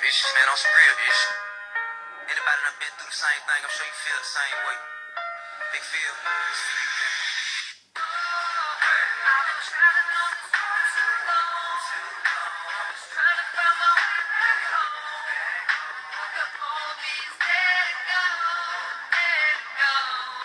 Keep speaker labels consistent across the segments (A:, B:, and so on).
A: bitches, man, on some real bitch. Anybody done been through the same thing, I'm sure you feel the same way. Big feel, it's for you, man. I've been traveling on this road too long. Just trying to find my way back home. The old me's let it go, let it go.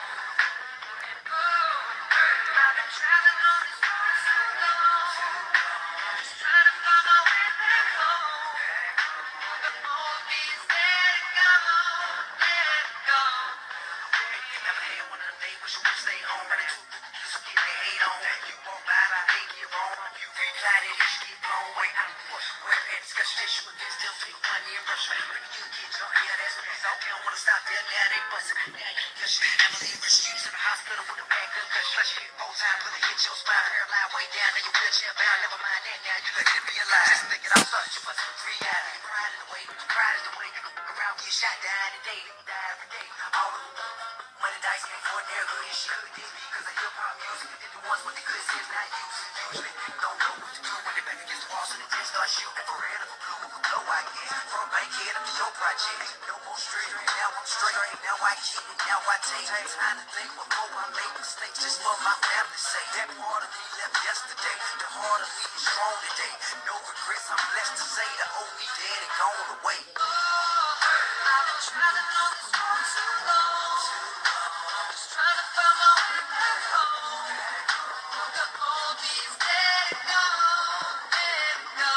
A: I've been traveling on this road too long. Just trying to find my way back home. The old me's let it go, let it go. You never had one of them days where you wish stay home, running to so get they hate on. You won't buy, they get wrong. You reply that it should get blown away. I don't push, where that discussion issue with this still take 1 year rush. Maybe you get your hair, that's what it's out. They don't wanna stop there, now they bustin'. Now you gush. Emily rescued to the hospital with a bad concussion. Flush hit 4 times, really hit your spine. Hairline way down, then you wheelchair bound. Never mind that, now you let it be alive. Just thinking I'm such you bustin' 3 eyes. You pride in the way, pride is the way you go around, get shot down today. You die every day. All of them money dice ain't for their good and shit. Could this be because of hip-hop music? If the ones with the good sense not used. Usually don't know what to do when they back against the walls and they just start shooting. For red or for blue, or for blow, I guess. From Bankhead up to your project. No more straight, now I'm straight. Now I keep it, now I take. Time to think before I make mistakes. Just for my family's sake. That part of me left yesterday. The heart of me is strong today. No regrets, I'm blessed to say. The old me dead and gone away. I've been traveling on this road too long. Just trying to find my way back home. The old me's let it go, let it go.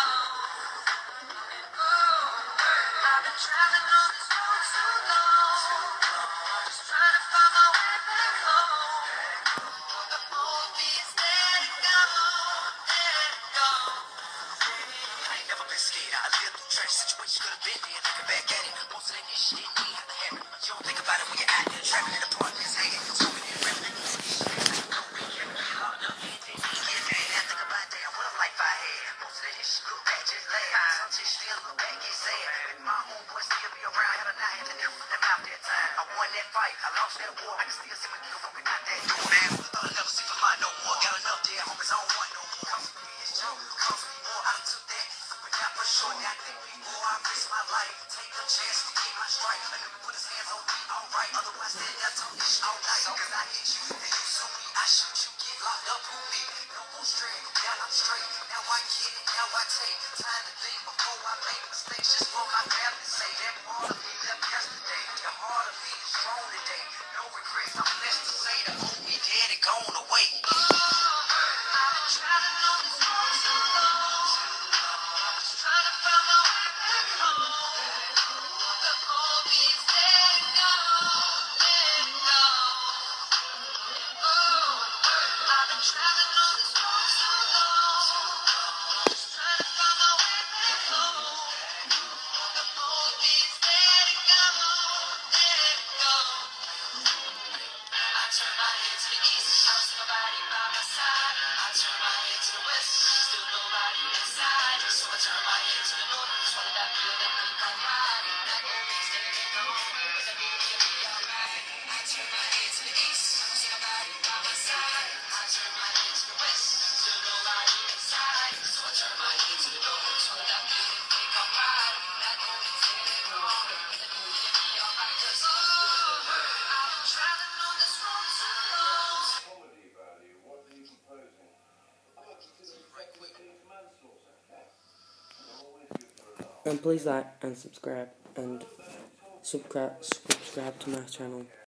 A: I've been traveling on this road too long. Just trying to find my way back home. The old me's let it go, let it go. I ain't never been scared. I lived through trash situations, could have been there. Looking back at it, most of that shit didn't even have to happen. You don't think about it when you're out there trapping in the apartments, hanging, swimming in rapping. No recap, locked up, and then I think about damn what a life I had. Most of that shit look back, just laugh. Some shit still look back, get sad. If my homeboy still be around, had a night, had to never put them out that time. I won that fight, I lost that war. I can still see my nigga walking out that door, man. I'll never see for mine no more. Got enough there, homies, I don't want no more. Comes with me, it's true, comes with me more. I done took that, but not for sure. Now I think before I risk my life, take a chance to get my strike. A nigga put his hands on me, alright. Otherwise, then I talk this shit all night. Cause I hit you, and you sue me. I shoot you, get locked up, who me? No more straight, now I'm straight. Now I get it, now I take time to think before I make mistakes. Just for my family's sake. That part of me left yesterday. The heart of me is strong today. No regrets, I'm blessed to say the old me dead and gone away. I've been traveling on this road too long. Just trying to find my way back home. The old me's let it go, let it go. I've been traveling on this road too long. Just trying to find my way back home. The old me's let it go, let it go. I turn my head to the east, I don't see nobody by my side. I turn my head to the west, still nobody inside. So I turn my head to the north, just wanted that feel that we come ride. That old me's let it go, cause I knew it'd be alright. I turn my head to the east, I don't see nobody by my side. I turn my head to the west, still nobody inside. So I turn my head to the north, just wanted that feel that we come ride. That old me's let it go, cause I knew it'd be alright. Cause I've been traveling on this road too long.
B: Comedy value, what are you proposing? I'm not considering reckless manslaughter. I'm always good for a laugh.
C: And please like and subscribe to my channel.